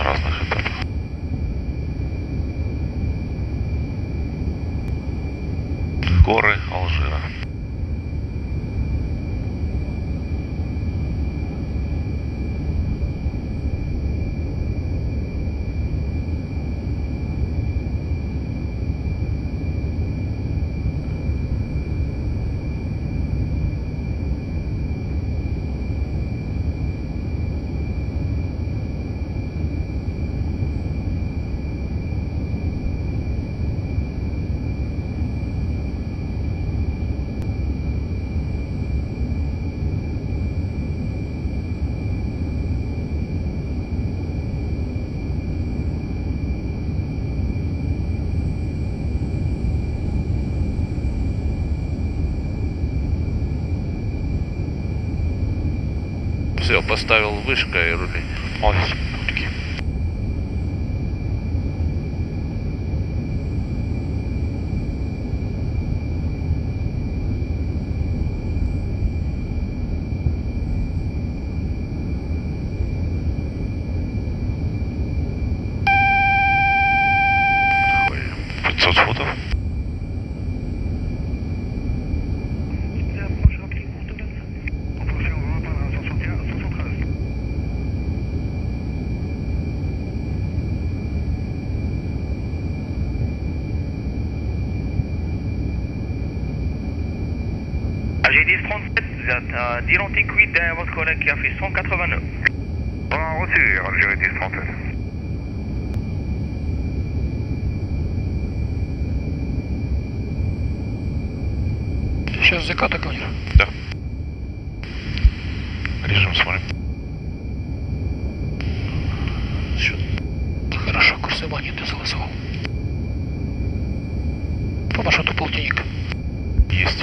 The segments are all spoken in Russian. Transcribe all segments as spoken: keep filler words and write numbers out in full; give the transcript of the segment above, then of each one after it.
разных этапах. Горы Алжира. Все, поставил вышка и рули. Молодец. пятьсот футов. J'ai dix trente-sept, vous êtes à d'identiques huit derrière votre collègue qui a fait cent quatre-vingt-neuf. Bon, reçu, Algérie dix trente-sept. Сейчас заката, командир. Да. Режим смотрим. Счет. Хорошо, курс внимания ты согласовал. По маршруту полтинник. Есть.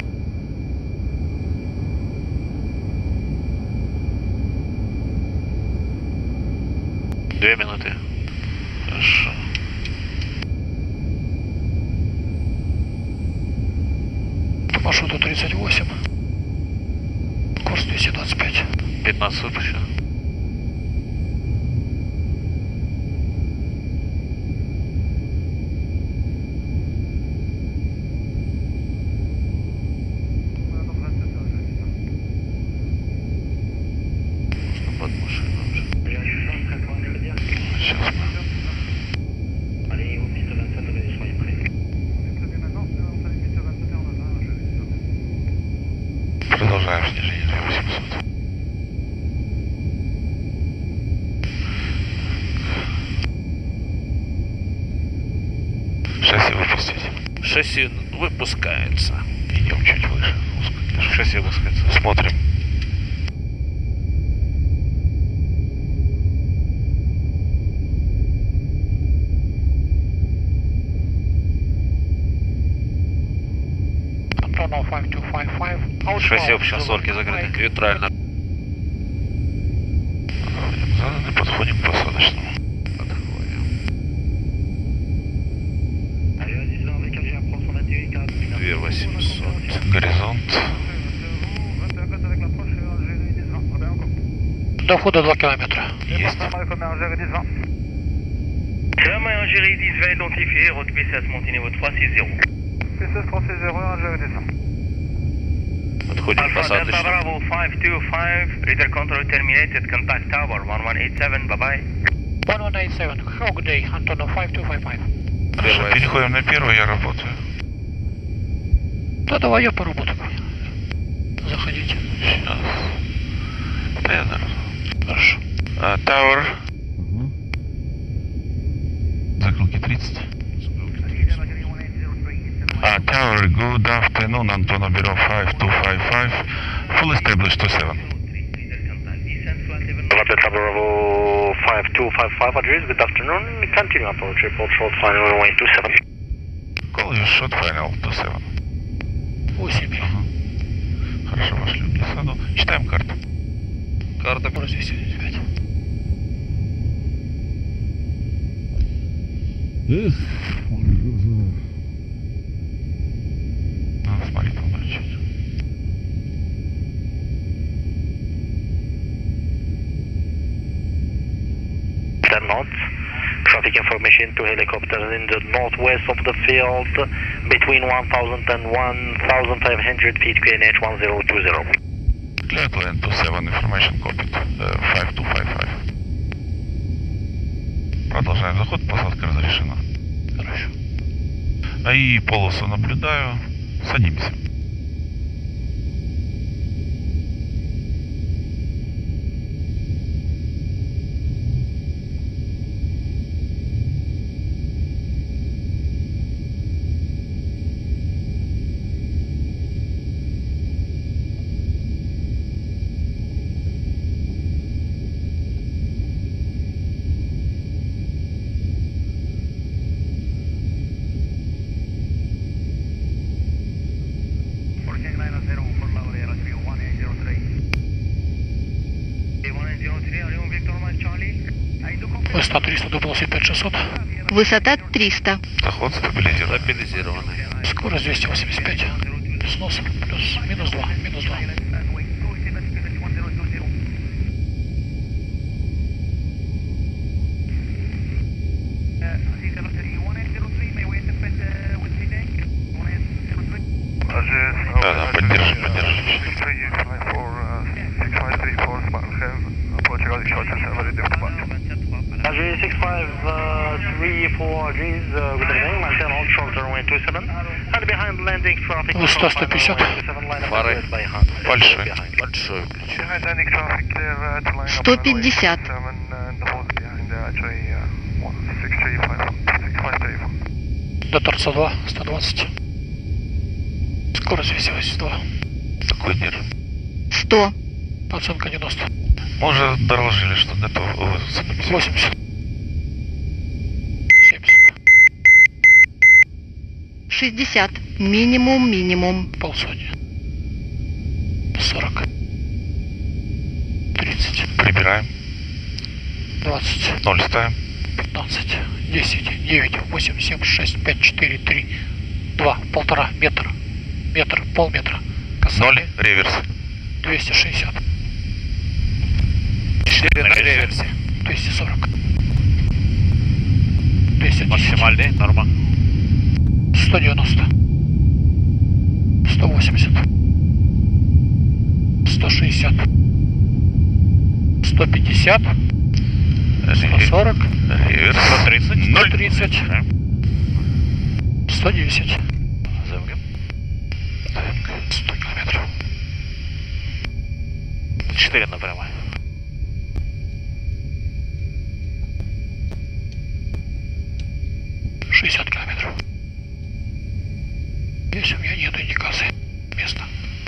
Две минуты. Хорошо. По маршруту тридцать восемь. Курс двести двадцать пять. пятнадцать выпущено. Можно под машину уже. Сейчас мы. Продолжаем снижение до восемьсот. Шасси выпустить. Шасси выпускается. Идем чуть выше. Шасси выпускается. Смотрим. Control пять два пять пять. Шасси общем сорки закрыты. Нейтрально. Заданы, подходим к посадочному. Подходим. две восемьсот. Горизонт. До входа два километра. Есть. Chemin Algérie dix vingt identifié, route P seize monté niveau trois six zéro. P seize trois six zéro, Algérie dix vingt. Подходим к Alpha Delta посадочному. Bravo five two five, radar control terminated, contact tower one one eight seven, bye bye. один один восемь семь. Have a good day. Антонов пять два пять пять. Хорошо, Первая. переходим на первый, я работаю. Да давай я поработаю. Заходите. Сейчас. Да, я наверное. Хорошо. А, Tower. Закрылки тридцать. А, Tower, good afternoon, Antonov Bureau five two five five. Full established two seven. Delta Bravo five two five five address, good afternoon. Continue approach, report short final runway two seven. Call you shot final two seven. восемь. Хорошо, вошли в глиссаду. Читаем карту. Карта. Курс двести девяносто пять. Эх, Надо смотреть, молчать. ten knots. Traffic information to helicopters in the northwest of the field between one thousand and one thousand five hundred feet Q N H one zero two zero. Clear to land two seven, information copied, uh, five two five five. Продолжаем заход, посадка разрешена. Хорошо. А и полосу наблюдаю, садимся. Высота триста, двадцать пять шестьсот. Высота триста. Заход стабилизирован. Стабилизированный. Скорость двести восемьдесят пять. Снос плюс минус два. Минус два. Да, да, поддержи, поддержи. Azure six five three four G's, uh, good evening, maintain hold short runway two seven, and behind landing traffic. Высота сто пятьдесят. Фары. Большой. Большой включи. сто пятьдесят. До торца два. сто двадцать. Скорость двести восемьдесят два. Такой держим. сто. Оценка девяносто. Мы уже доложили, что готов. О, садимся. восемьдесят. семьдесят. шестьдесят. Минимум, минимум. Полсотни. сорок. тридцать. Прибираем. двадцать. Ноль ставим. пятнадцать. десять. девять. восемь. семь. шесть. пять. четыре. три. два. Полтора. Метр. Метр. Полметра. Ноль. Реверс. двести шестьдесят. четыре на реверсе. двести сорок. двести десять. Максимальный, норма. сто девяносто. сто восемьдесят. сто шестьдесят. сто пятьдесят. сто сорок. Реверс. сто тридцать. Ноль. сто тридцать. сто десять. Замгем. сто километров. четыре напрямую. шестьдесят километров. Здесь у меня нет индикации места.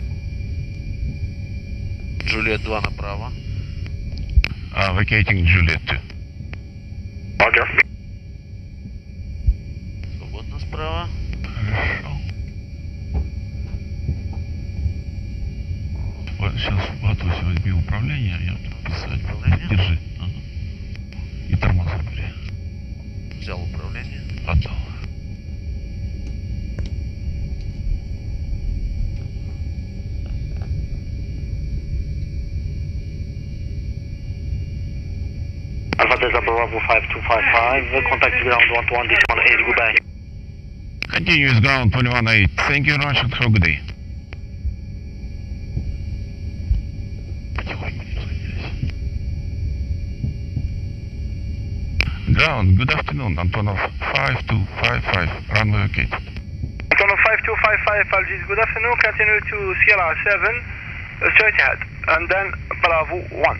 Джульет два направо. А, vacating Juliet two. Roger. Свободно справа. Хорошо. Вот сейчас Батусь возьми управление, я буду писать. Управление? Держи. Ага. И тормоза бери. Взял управление. Отдал. Alpha Delta Bravo five two five five, contact ground one two one, this one eight, goodbye. Continuous ground two one eight. Thank you very much and have a good day. Потихоньку не разгонялись. Ground, good afternoon. Antonov five two five five. Runway vacate. Antonov five two five five, Algis, good afternoon. Continue to Sierra seven, uh, straight ahead, and then Bravo one.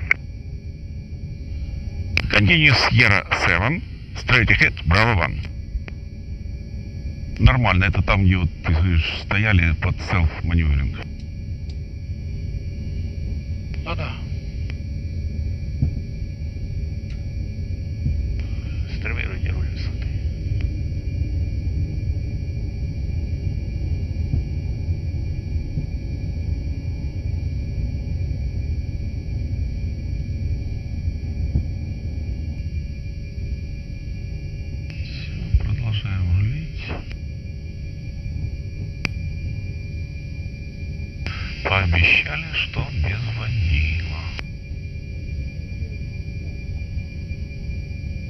Continue Sierra seven. Straight ahead, Bravo one. Нормально, это там, где вот, ты говоришь, стояли под селф-маневринг. Ну да. Стримируйте руль высоты. Все, продолжаем рулить. Пообещали, что без водила.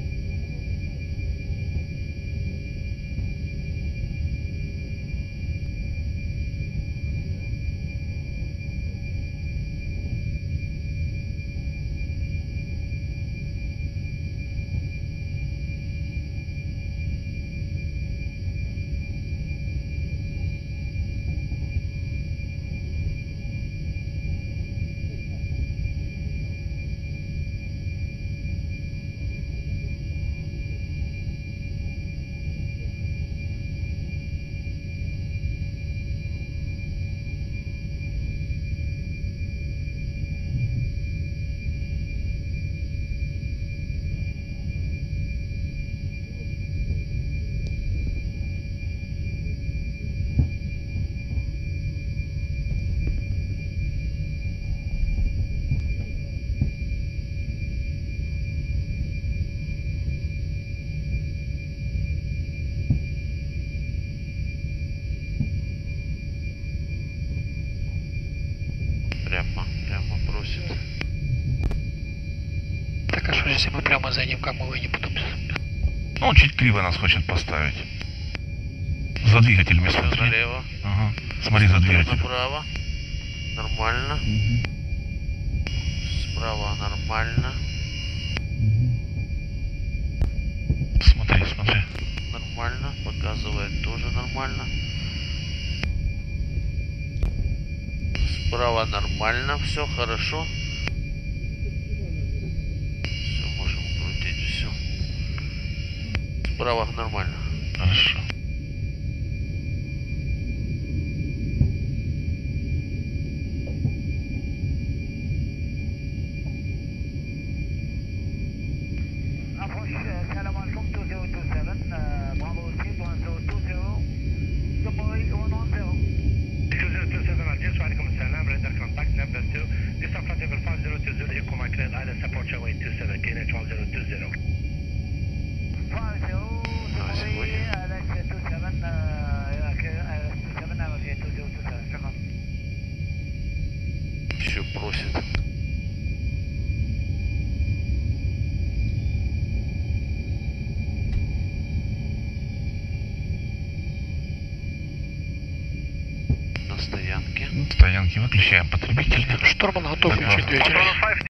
если мы прямо зайдем, как мы выйдем потом? Ну, он чуть криво нас хочет поставить. За двигателями Всё смотри. налево. Ага. Смотри за двигатель. Направо. Нормально. Справа нормально. Смотри, смотри. Нормально. Показывает тоже нормально. Справа нормально. Все хорошо. Все, можем крутить все. Справа нормально. Хорошо. Approche Salam Alaikum two zero two seven, Bravo six one zero two zero, Dubai one one zero. two zero two seven Algiers, وعليكم السلام, radar contact number two, descent flight level five zero two zero, Echo Mike Clear Island, support showway two seven, K N H one zero two zero. five zero, Dubai, Alex two seven, Alex two seven, Alex two zero two seven, شكرا. Еще просит. На стоянке. Стоянки выключаем потребители. Штурман готов включить двигатель.